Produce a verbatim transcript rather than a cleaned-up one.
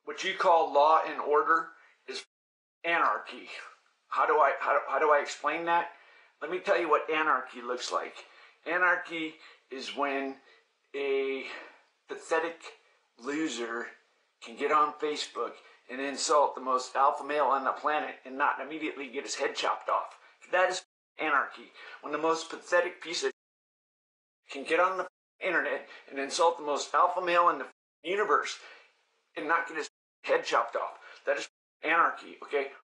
what you call law and order is anarchy. How do I how, how do I explain that? Let me tell you what anarchy looks like. Anarchy is when a pathetic loser can get on Facebook and insult the most alpha male on the planet and not immediately get his head chopped off. That is anarchy. When the most pathetic piece of can get on the internet and insult the most alpha male in the universe and not get his head chopped off. That is anarchy, okay?